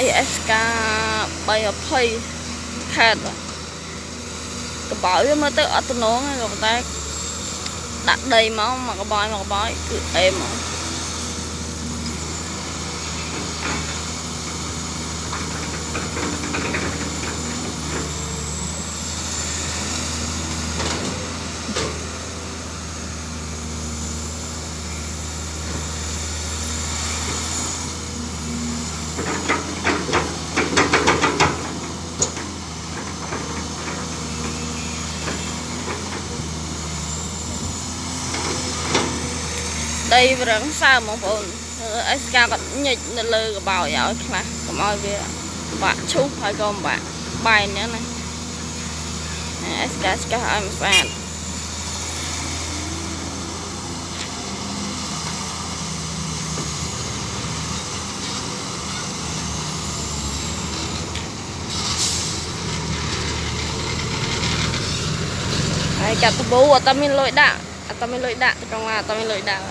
đây SK bay ở pay khát cái bói mới tới ở tôi nói rồi ta đặt đây máu mà cái bói cứ êm mà đây vừa rắn sao mà bọn SK còn nhịch lơ cái bào dạo mà còn mọi việc bạn chút hay con bạn bài nữa này SK em phạt ai cả tụi bố tao mình lội đạn trong là tao mình lội đạn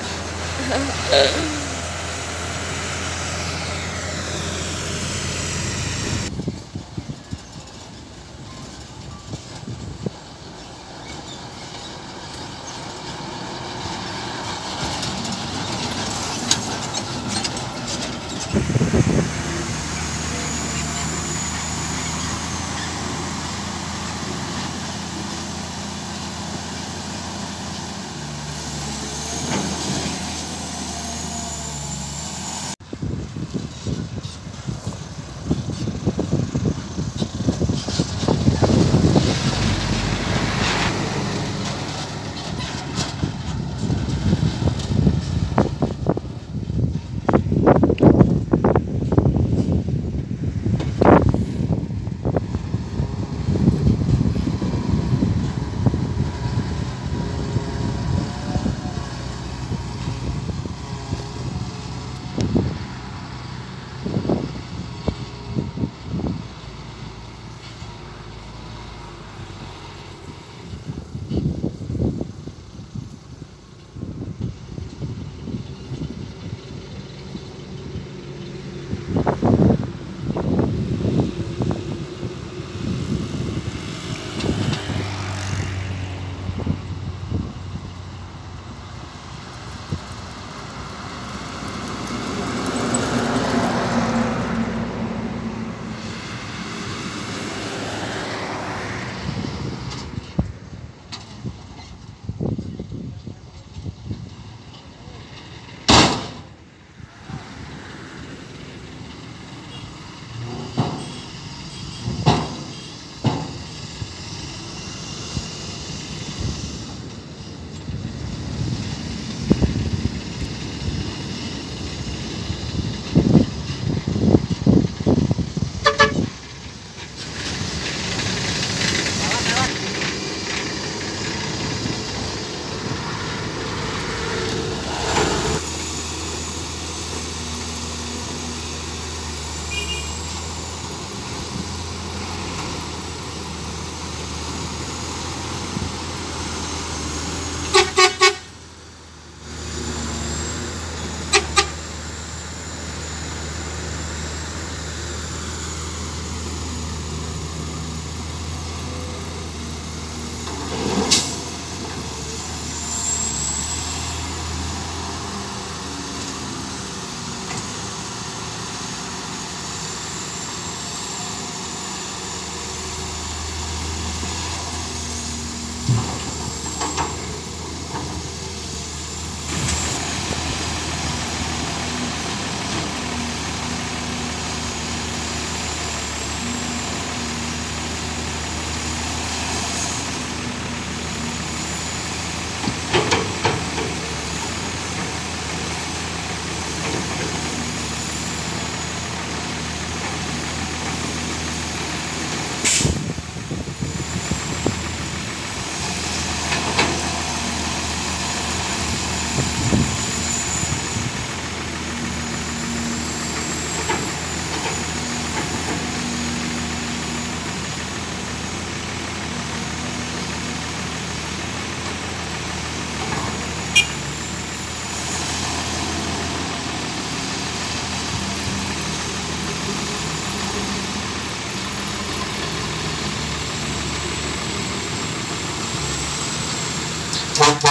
Bye.